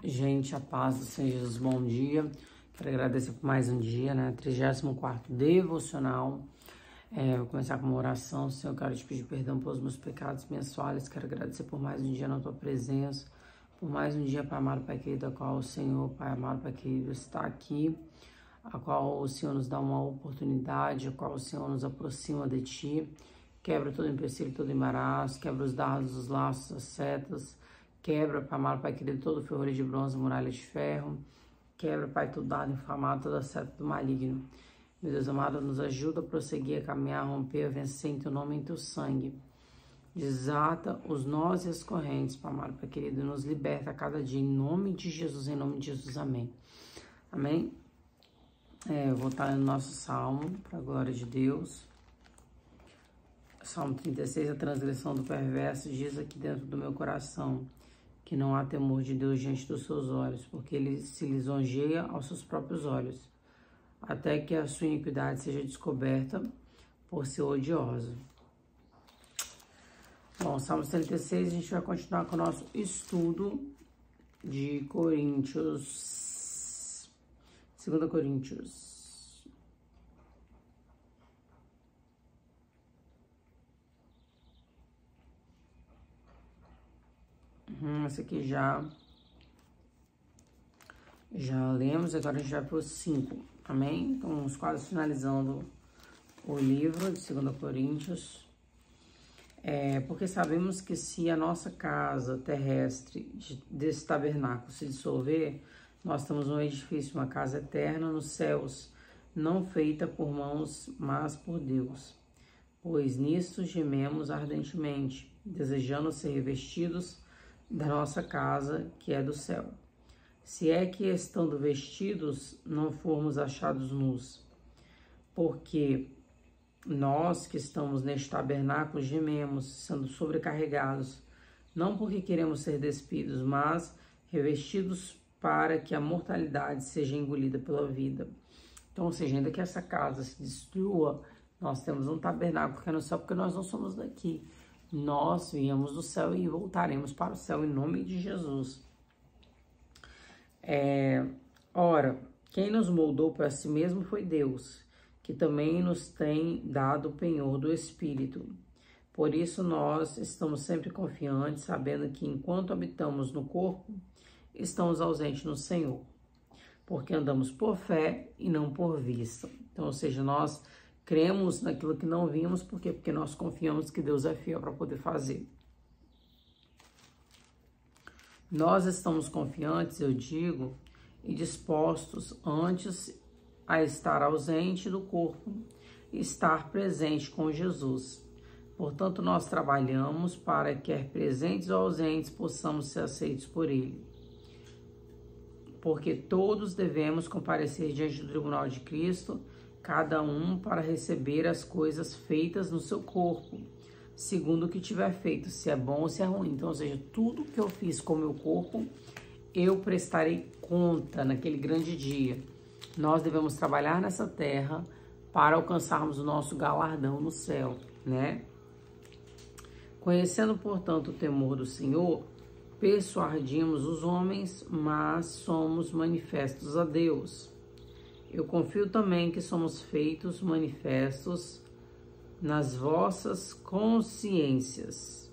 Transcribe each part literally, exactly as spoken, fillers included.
Gente, a paz do Senhor Jesus, bom dia. Quero agradecer por mais um dia, né? trigésimo quarto devocional. É, vou começar com uma oração. Senhor, eu quero te pedir perdão pelos meus pecados, minhas falhas. Quero agradecer por mais um dia na tua presença, por mais um dia, Pai amado, Pai querido, a qual o Senhor, Pai amado, Pai querido, está aqui, a qual o Senhor nos dá uma oportunidade, a qual o Senhor nos aproxima de ti. Quebra todo empecilho, todo embaraço, quebra os dardos, os laços, as setas. Quebra, Pai amado, Pai querido, todo ferrolho de bronze, muralha de ferro. Quebra, Pai, todo dado inflamado, toda seta do maligno. Meu Deus amado, nos ajuda a prosseguir, a caminhar, a romper, a vencer em teu nome e em teu sangue. Desata os nós e as correntes, Pai amado, Pai querido, e nos liberta a cada dia, em nome de Jesus, em nome de Jesus, amém. Amém? É, eu vou estar no nosso salmo, para a glória de Deus. Salmo trinta e seis, a transgressão do perverso, diz aqui dentro do meu coração, que não há temor de Deus diante dos seus olhos, porque ele se lisonjeia aos seus próprios olhos, até que a sua iniquidade seja descoberta por ser odiosa. Bom, Salmo trinta e seis, a gente vai continuar com o nosso estudo de Coríntios, segunda Coríntios. Hum, esse aqui já, já lemos, agora a gente vai para os cinco, amém? Então, vamos quase finalizando o livro de segunda Coríntios. É, porque sabemos que se a nossa casa terrestre desse tabernáculo se dissolver, nós temos um edifício, uma casa eterna nos céus, não feita por mãos, mas por Deus. Pois nisto gememos ardentemente, desejando ser revestidos da nossa casa, que é do céu. Se é que, estando vestidos, não formos achados nus, porque nós que estamos neste tabernáculo gememos, sendo sobrecarregados, não porque queremos ser despidos, mas revestidos para que a mortalidade seja engolida pela vida. Então, ou seja, ainda que essa casa se destrua, nós temos um tabernáculo que é no céu, porque nós não somos daqui. Nós viemos do céu e voltaremos para o céu em nome de Jesus. É, ora, quem nos moldou para si mesmo foi Deus, que também nos tem dado o penhor do Espírito. Por isso nós estamos sempre confiantes, sabendo que enquanto habitamos no corpo, estamos ausentes no Senhor, porque andamos por fé e não por vista. Então, ou seja, nós cremos naquilo que não vimos, por quê? Porque nós confiamos que Deus é fiel para poder fazer. Nós estamos confiantes, eu digo, e dispostos antes a estar ausente do corpo e estar presente com Jesus. Portanto, nós trabalhamos para que, quer presentes ou ausentes, possamos ser aceitos por Ele. Porque todos devemos comparecer diante do tribunal de Cristo, cada um para receber as coisas feitas no seu corpo, segundo o que tiver feito, se é bom ou se é ruim. Então, ou seja, tudo que eu fiz com o meu corpo, eu prestarei conta naquele grande dia. Nós devemos trabalhar nessa terra para alcançarmos o nosso galardão no céu, né? Conhecendo, portanto, o temor do Senhor, persuadimos os homens, mas somos manifestos a Deus. Eu confio também que somos feitos manifestos nas vossas consciências,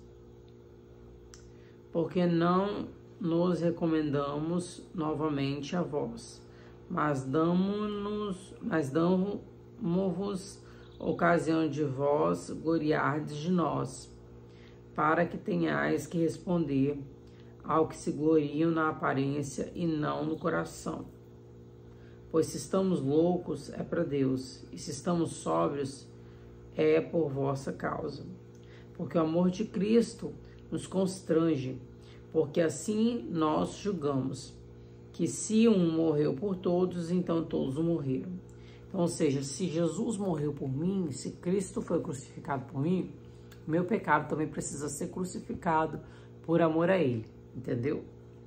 porque não nos recomendamos novamente a vós, mas damos-nos, mas damos-vos ocasião de vós gloriardes de nós, para que tenhais que responder ao que se gloriam na aparência e não no coração. Pois se estamos loucos, é para Deus, e se estamos sóbrios, é por vossa causa. Porque o amor de Cristo nos constrange, porque assim nós julgamos, que se um morreu por todos, então todos morreram. Então, ou seja, se Jesus morreu por mim, se Cristo foi crucificado por mim, meu pecado também precisa ser crucificado por amor a Ele, entendeu?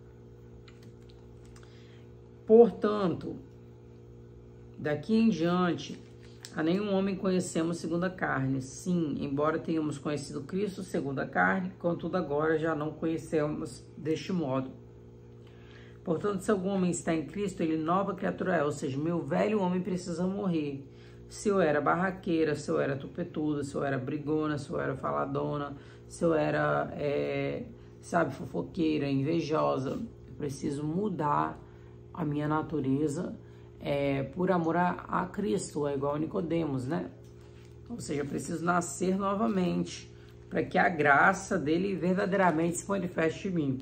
Portanto, daqui em diante, a nenhum homem conhecemos segundo a carne. Sim, embora tenhamos conhecido Cristo segundo a carne, contudo agora já não conhecemos deste modo. Portanto, se algum homem está em Cristo, ele nova criatura é, ou seja, meu velho homem precisa morrer. Se eu era barraqueira, se eu era tupetuda, se eu era brigona, se eu era faladona, se eu era, é, sabe, fofoqueira, invejosa, eu preciso mudar a minha natureza é, por amor a, a Cristo, é igual a Nicodemos, né? Ou seja, eu preciso nascer novamente para que a graça dele verdadeiramente se manifeste em mim.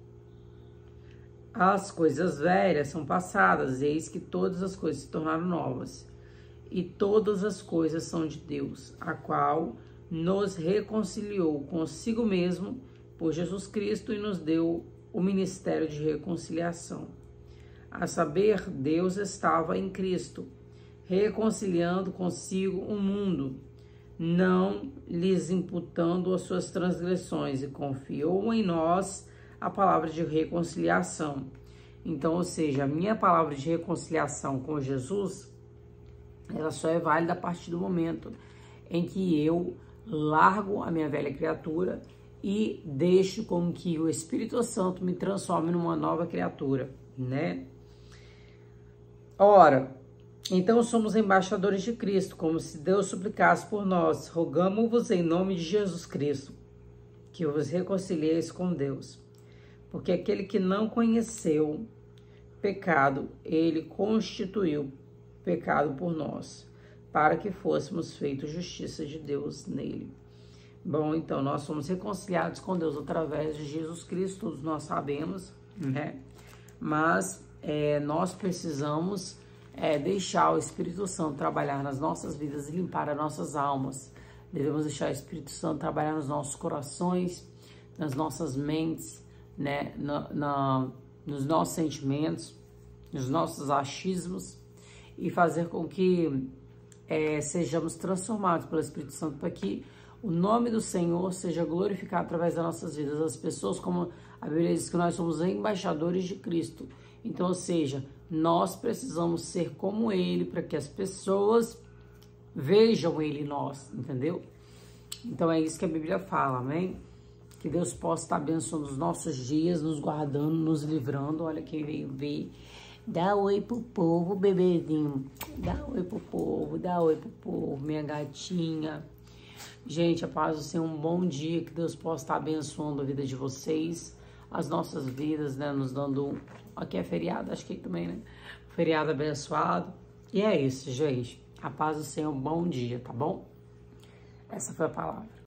As coisas velhas são passadas, eis que todas as coisas se tornaram novas. E todas as coisas são de Deus, a qual nos reconciliou consigo mesmo por Jesus Cristo e nos deu o ministério de reconciliação. A saber, Deus estava em Cristo, reconciliando consigo o mundo, não lhes imputando as suas transgressões, e confiou em nós a palavra de reconciliação. Então, ou seja, a minha palavra de reconciliação com Jesus, ela só é válida a partir do momento em que eu largo a minha velha criatura e deixo com que o Espírito Santo me transforme numa nova criatura, né? Ora, então somos embaixadores de Cristo, como se Deus suplicasse por nós. Rogamo-vos em nome de Jesus Cristo, que vos reconcilieis com Deus. Porque aquele que não conheceu pecado, ele constituiu pecado por nós, para que fôssemos feitos justiça de Deus nele. Bom, então, nós somos reconciliados com Deus através de Jesus Cristo, todos nós sabemos, né? Mas é, nós precisamos é, deixar o Espírito Santo trabalhar nas nossas vidas e limpar as nossas almas. Devemos deixar o Espírito Santo trabalhar nos nossos corações, nas nossas mentes, né? na, na, nos nossos sentimentos, nos nossos achismos, e fazer com que é, sejamos transformados pelo Espírito Santo, para que o nome do Senhor seja glorificado através das nossas vidas. As pessoas, como a Bíblia diz, que nós somos embaixadores de Cristo. Então, ou seja, nós precisamos ser como Ele, para que as pessoas vejam Ele em nós, entendeu? Então, é isso que a Bíblia fala, amém? Que Deus possa estar abençoando os nossos dias, nos guardando, nos livrando. Olha quem veio ver. Dá oi pro povo, bebezinho. Dá oi pro povo, dá oi pro povo, minha gatinha. Gente, a paz do Senhor, um bom dia. Que Deus possa estar abençoando a vida de vocês, as nossas vidas, né? Nos dando... Aqui é feriado, acho que também, né? Feriado abençoado. E é isso, gente. A paz do Senhor, um bom dia, tá bom? Essa foi a palavra.